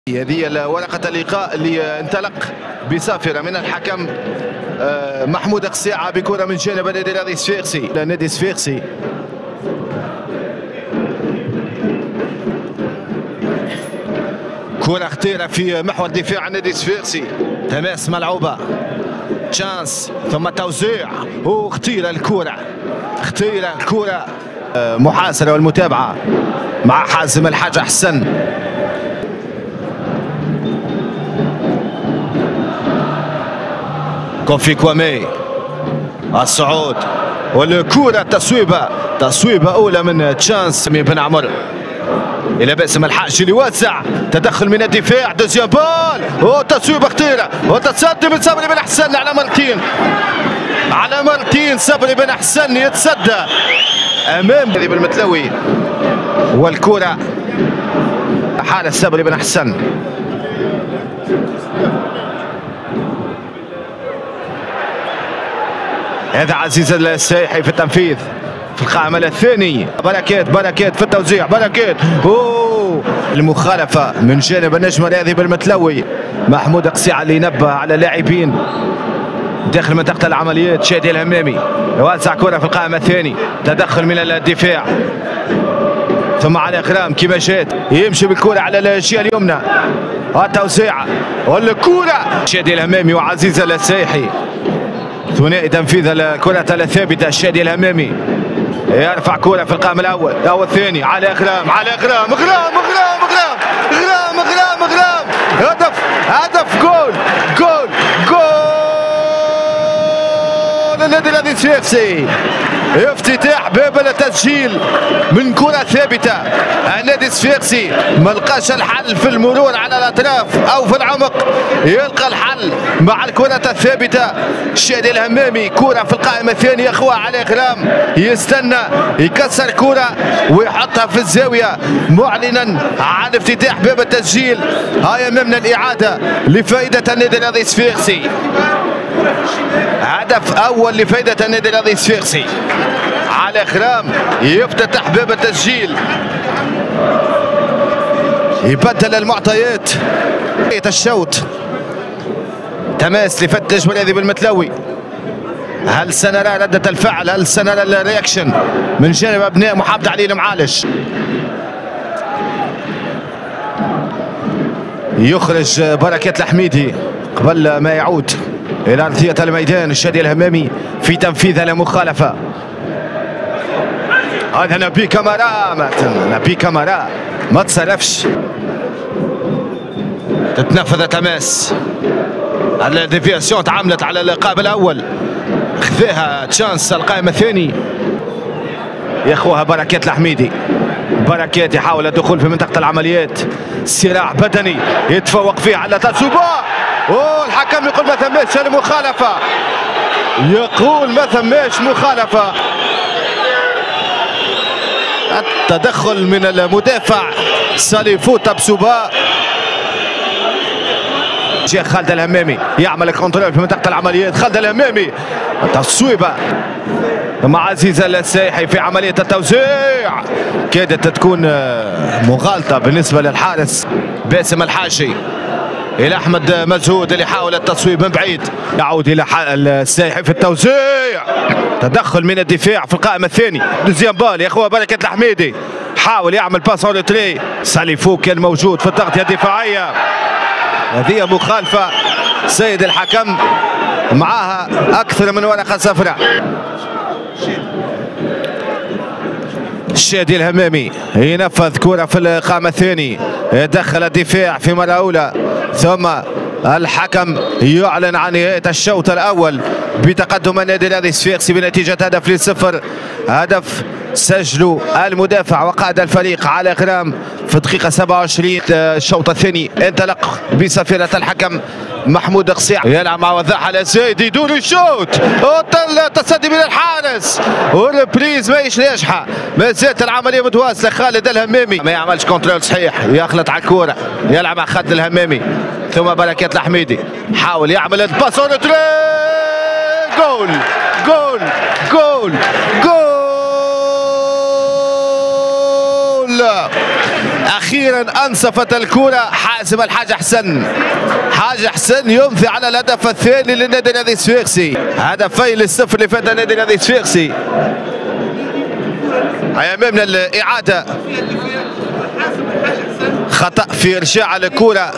هذه ورقة اللقاء اللي انطلق بصافرة من الحكم محمود قصيعة بكرة من جانب النادي الرياضي الصفاقسي. النادي الصفاقسي كرة خطيرة في محور دفاع النادي الصفاقسي، تماس ملعوبة تشانس ثم توزيع وخطيرة الكرة، خطيرة الكرة. محاصرة والمتابعة مع حازم الحاج حسن. كوفي كوامي الصعود والكرة تصويبة أولى من تشانس من بن عمر إلى باسم الحاج اللي وسع، تدخل من الدفاع، دوزيام بال وتصويبة خطيرة وتصدي من صبري بن حسن على مرتين صبري بن حسن يتصدى أمام بالمتلوي، والكرة حارس صبري بن حسن. هذا عزيز السايحي في التنفيذ في القائمة الثاني. بركات في التوزيع، بركات المخالفة من جانب النجم الرياضي بالمتلوي. محمود قصيعة اللي ينبه على لاعبين داخل منطقة العمليات. شادي الهمامي يوزع كرة في القائمة الثاني، تدخل من الدفاع ثم على غرام كيما جات يمشي بالكرة على الجهة اليمنى، التوزيع والكرة شادي الهمامي وعزيز السايحي، ثنائي تنفيذ الكرة الثابتة. شادي الهمامي يرفع كرة في القائم الأول أو الثاني على غرام هدف جول النادي الرياضي الصفاقسي. افتتاح باب التسجيل من كرة ثابتة. النادي الصفاقسي ما لقاش الحل في المرور على الاطراف او في العمق، يلقى الحل مع الكرة الثابتة. شادي الهمامي كرة في القائمة الثانية اخوة على غرام، يستنى يكسر كرة ويحطها في الزاوية معلنا عن افتتاح باب التسجيل. هاي امامنا الاعادة لفائدة النادي الرياضي الصفاقسي، هدف اول لفائدة النادي الرياضي الصفاقسي. على غرام يفتتح باب التسجيل، يبدل المعطيات. الشوط تماس لفتح النجم الرياضي بالمتلوي. هل سنرى ردة الفعل؟ هل سنرى الرياكشن من جانب ابناء محافظة علي المعالج؟ يخرج بركات الحميدي قبل ما يعود إلى أرضية الميدان. شادي الهمامي في تنفيذ المخالفة. هذا نبي كامارا ما تصرفش، تتنفذ تماس. الديفياسيون تعاملت على القائم الأول، خذاها تشانس القائم الثاني ياخوها بركات الحميدي. بركات يحاول الدخول في منطقة العمليات، صراع بدني يتفوق فيه على تاتسوبا. الحكم يقول ما ثماش المخالفة، مخالفة. التدخل من المدافع ساليفو تاتسوبا. جاء خالد الهمامي يعمل الكونترول في منطقة العمليات. خالد الهمامي تصويبة مع عزيز السايحي في عملية التوزيع، كادت تكون مغالطة بالنسبة للحارس باسم الحاجي. إلى أحمد مجهود اللي حاول التصويب من بعيد، يعود إلى السايحي في التوزيع، تدخل من الدفاع في القائم الثاني. دوزيام بال يا أخوة بركة الحميدي حاول يعمل باس أو تري، ساليفو كان موجود في التغطية الدفاعية. هذه مخالفة سيد الحكم، معها أكثر من ورقة صفراء. شادي الهمامي ينفذ كرة في القائم الثاني، يدخل الدفاع في مرة أولى، ثم الحكم يعلن عن نهاية الشوط الأول بتقدم النادي الرياضي الصفاقسي بنتيجة 1-0. هدف سجله المدافع وقائد الفريق على غرام في الدقيقة 27. الشوط الثاني انطلق بصفيرة الحكم محمود قصيع، يلعب مع وضاح على زايد يدور الشوط، التصدي من الحارس والريبريز ماهيش ناجحة، ما زالت العملية متواصلة. خالد الهمامي ما يعملش كونترول صحيح، يخلط على الكورة، يلعب مع خالد الهمامي ثم بركات الحميدي حاول يعمل الباس جول جول جول جول. اخيرا انصفت الكره حازم الحاج حسن. حاج حسن يمضي على الهدف الثاني للنادي الرياضي الصفاقسي. هدفين للصفر اللي فات النادي الرياضي الصفاقسي. امامنا الاعاده، خطا في ارجاع الكره.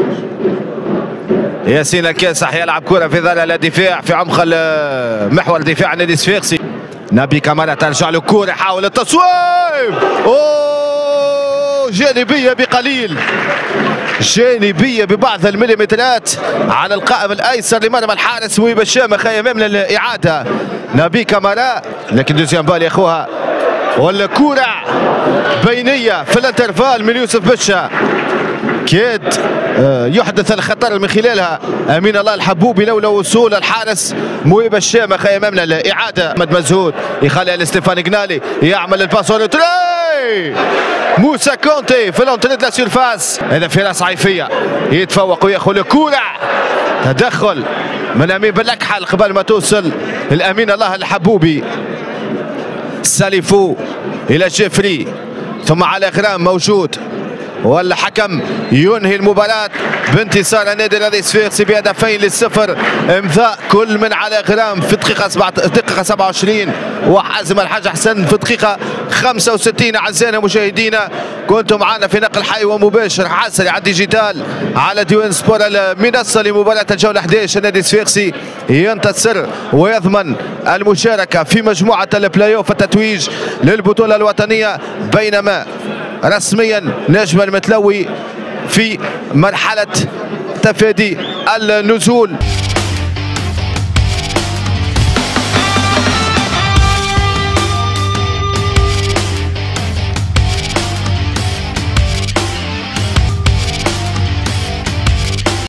ياسين الكاسح يلعب كره في ظل الدفاع في عمق محور دفاع النادي الصفاقسي. نبي كامارا ترجع له الكره، يحاول التصويب. اوه جانبيه بقليل، جانبيه ببعض المليمترات على القائم الايسر لمرمى الحارس وهيب الشامخ. امامنا الاعاده نبي كامارا، لكن دوزيام بال ياخوها والكره بينيه في الانترفال من يوسف بشا. كاد يحدث الخطر من خلالها امين الله الحبوبي لولا وصول الحارس موهبه الشامخ. امامنا الاعاده احمد مزهود يخليها لستيفان جنالي، يعمل الباس موسى كونتي في لونتري لا سيرفاس. هذا في راس عيفيه يتفوق وياخذ الكره. تدخل من امين بالأكحل قبل ما توصل الامين الله الحبوبي. ساليفو الى جيفري ثم على غرام موجود، والحكم ينهي المباراة بانتصار النادي الرياضي الصفاقسي بهدفين للصفر. امضاء كل من على غرام في دقيقة 27 وحازم الحاج حسن في دقيقة 65. اعزائنا المشاهدين كنتم معنا في نقل حي ومباشر حصري على الديجيتال على ديوان سبور المنصة لمباراة الجولة 11. النادي الصفاقسي ينتصر ويضمن المشاركة في مجموعة البلاي اوف التتويج للبطولة الوطنية، بينما رسميا نجم المتلوي في مرحلة تفادي النزول.